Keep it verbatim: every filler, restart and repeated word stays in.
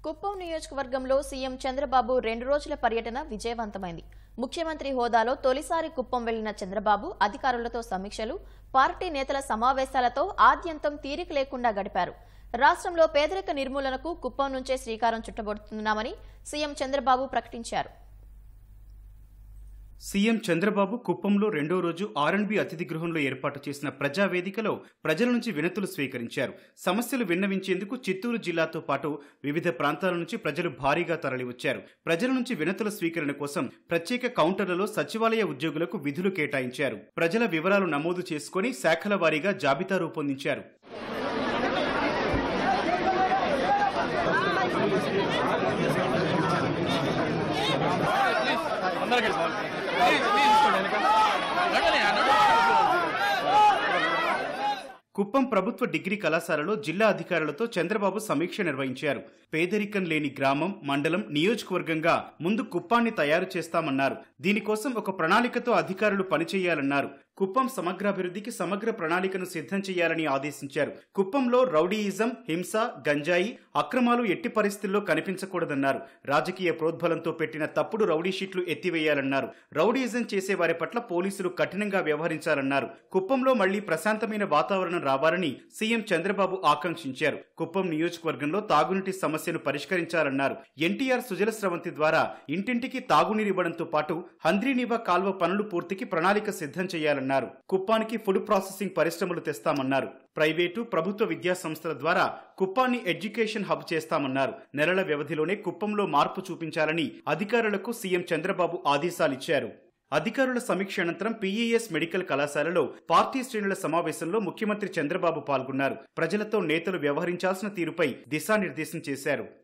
కుప్పం నియోజకవర్గంలో సీఎం చంద్రబాబు రెండు రోజుల పర్యటన విజయవంతమైంది. ముఖ్యమంత్రి హోదాలో తొలిసారి కుప్పం వెళ్లిన చంద్రబాబు అధికారులతో సమీక్షలు, పార్టీ నేతల సమావేశాలతో ఆద్యంతం తీరిక లేకుండా గడిపారు. రాష్ట్రంలో పేదరిక నిర్మూలనకు కుప్పం నుంచే శ్రీకారం చుట్టబడుతున్నామని సీఎం చంద్రబాబు ప్రకటించారు. సీఎం చంద్రబాబు కుప్పంలో రెండో రోజు ఆర్ అండ్ బి అతిథి గృహంలో ఏర్పాటు చేసిన ప్రజావేదికలో ప్రజల నుంచి వినతులు స్వీకరించారు. సమస్యలు విన్నవించేందుకు చిత్తూరు జిల్లాతో పాటు వివిధ ప్రాంతాల నుంచి ప్రజలు భారీగా తరలివచ్చారు. ప్రజల నుంచి వినతుల స్వీకరణ కోసం ప్రత్యేక కౌంటర్లలో సచివాలయ ఉద్యోగులకు విధులు కేటాయించారు. ప్రజల వివరాలు నమోదు చేసుకుని శాఖల వారీగా జాబితా రూపొందించారు. కుప్పం ప్రభుత్వ డిగ్రీ కళాశాలలో జిల్లా అధికారులతో చంద్రబాబు సమీక్ష నిర్వహించారు. పేదరికం లేని గ్రామం, మండలం, నియోజకవర్గంగా ముందు కుప్పాన్ని తయారు చేస్తామన్నారు. దీనికోసం ఒక ప్రణాళికతో అధికారులు పనిచేయాలన్నారు. కుప్పం సమగ్రాభివృద్ధికి సమగ్ర ప్రణాళికను సిద్ధం చేయాలని ఆదేశించారు. కుప్పంలో రౌడీయిజం, హింస, గంజాయి, అక్రమాలు ఎట్టి పరిస్థితుల్లో కనిపించకూడదన్నారు. రాజకీయ ప్రోద్బలంతో పెట్టిన తప్పుడు రౌడీ షీట్లు ఎత్తివేయాలన్నారు. రౌడీయిజం చేసే వారి పట్ల పోలీసులు కఠినంగా వ్యవహరించాలన్నారు. కుప్పంలో మళ్లీ ప్రశాంతమైన వాతావరణం రావాలని సీఎం చంద్రబాబు ఆకాంక్షించారు. కుప్పం నియోజకవర్గంలో తాగునీటి సమస్యను పరిష్కరించాలన్నారు. ఎన్టీఆర్ సుజల స్రవంతి ద్వారా ఇంటింటికి తాగునీరివ్వడంతో పాటు హంద్రీనీవా కాల్వ పనులు పూర్తికి ప్రణాళిక సిద్ధం చేయాలన్నారు. కుప్పానికి ఫుడ్ ప్రాసెసింగ్ పరిశ్రమలు తెస్తామన్నారు. ప్రైవేటు, ప్రభుత్వ విద్యా సంస్థల ద్వారా కుప్పాన్ని ఎడ్యుకేషన్ హబ్ చేస్తామన్నారు. నెలల వ్యవధిలోనే కుప్పంలో మార్పు చూపించాలని అధికారులకు సీఎం చంద్రబాబు ఆదేశాలిచ్చారు. అధికారుల సమీక్ష అనంతరం పీఈఎస్ మెడికల్ కళాశాలలో పార్టీ శ్రేణుల సమావేశంలో ముఖ్యమంత్రి చంద్రబాబు పాల్గొన్నారు. ప్రజలతో నేతలు వ్యవహరించాల్సిన తీరుపై దిశానిర్దేశం చేశారు.